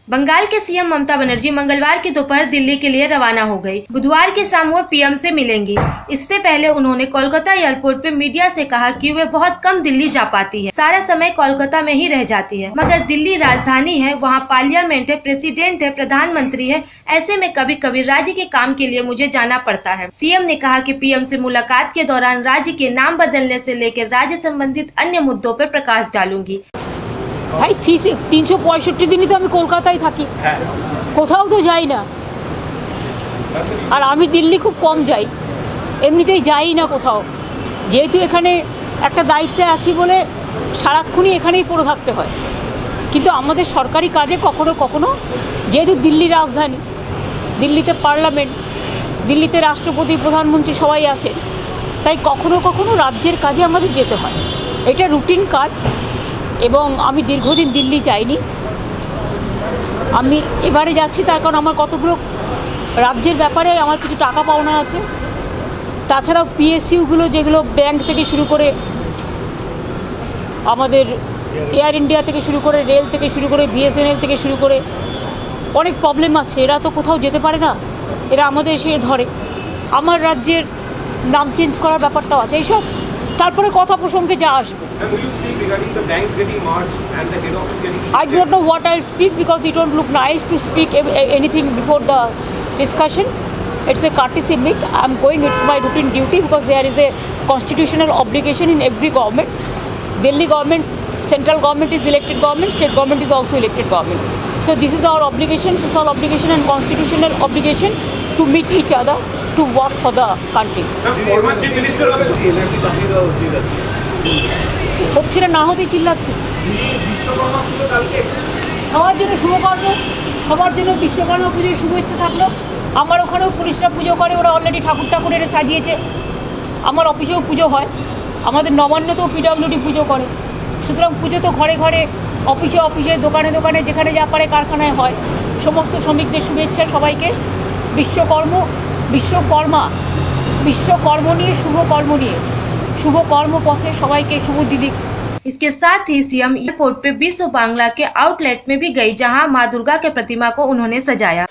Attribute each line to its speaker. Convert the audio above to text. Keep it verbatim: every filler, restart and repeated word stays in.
Speaker 1: बंगाल के सीएम ममता बनर्जी मंगलवार की दोपहर दिल्ली के लिए रवाना हो गई। बुधवार की शाम वो पीएम से मिलेंगी। इससे पहले उन्होंने कोलकाता एयरपोर्ट पे मीडिया से कहा कि वे बहुत कम दिल्ली जा पाती है, सारा समय कोलकाता में ही रह जाती है। मगर दिल्ली राजधानी है, वहाँ पार्लियामेंट है, प्रेसिडेंट है, प्रधानमंत्री है, ऐसे में कभी कभी राज्य के काम के लिए मुझे जाना पड़ता है। सीएम ने कहा कि पीएम से मुलाकात के दौरान राज्य के नाम बदलने से लेकर राज्य संबंधित अन्य मुद्दों पर प्रकाश डालूंगी।
Speaker 2: भाई तीन सौ पैंसठ दिन तो कलकाता थी, कोথাও तो যাই না। আর আমি দিল্লি খুব কম যাই, এমনিতেই যাই না কোথাও, যেহেতু এখানে একটা দায়িত্বে আছি বলে সারাক্ষণই এখানেই পড়ে থাকতে হয়। কিন্তু আমাদের সরকারি কাজে কখনো কখনো, যেহেতু দিল্লি রাজধানী, দিল্লিতে পার্লামেন্ট, দিল্লিতে রাষ্ট্রপতি প্রধানমন্ত্রী সবাই আছে, তাই কখনো কখনো রাজ্যের কাজে আমাদের যেতে হয়। এটা রুটিন কাজ এবং আমি দীর্ঘদিন দিল্লি যাইনি। আমি এবারে যাচ্ছি তার কারণ আমার কতগুলো রাজ্যের ব্যাপারে আমার কিছু টাকা পাওনা আছে। তাছাড়াও পিএসইউগুলো যেগুলো ব্যাংক থেকে শুরু করে আমাদের এয়ার ইন্ডিয়া থেকে শুরু করে রেল থেকে শুরু করে বিএসএনএল থেকে শুরু করে অনেক প্রবলেম আছে। এরা তো কোথাও যেতে পারে না, এরা আমাদের এসে ধরে। আমার রাজ্যের নাম চেঞ্জ করার ব্যাপারটাও আছে। এইসব তারপরে কথা প্রসঙ্গে যা আসবে। I don't know what I'll speak because it don't look nice to speak anything before the discussion. It's a courtesy meet. I'm going, it's my routine duty because there is a constitutional obligation in every government. Delhi government, central government is elected government, state government is also elected government. So this is our obligation, social obligation and constitutional obligation to meet each other to work for the country. হচ্ছে না হতেই চিল্লাচ্ছে। সবার জন্য শুভকর্ম, সবার জন্য বিশ্বকর্মা পুজোর শুভেচ্ছা থাকলো। আমার ওখানেও পুলিশরা পুজো করে, ওরা অলরেডি ঠাকুর ঠাকুর এনে সাজিয়েছে। আমার অফিসেও পুজো হয়, আমাদের নবান্নতেও পিডব্লিউডি পুজো করে। সুতরাং পুজো তো ঘরে ঘরে, অফিসে অফিসে, দোকানে দোকানে, যেখানে যা পারে কারখানায় হয়। সমস্ত শ্রমিকদের শুভেচ্ছা সবাইকে। বিশ্বকর্ম বিশ্বকর্মা বিশ্বকর্ম নিয়ে, শুভকর্ম নিয়ে, शुभ कर्म पथे सबाई के शुभ दीदी।
Speaker 1: इसके साथ ही सीएम एयरपोर्ट पे विश्व बांग्ला के आउटलेट में भी गई, जहां मां दुर्गा के प्रतिमा को उन्होंने सजाया।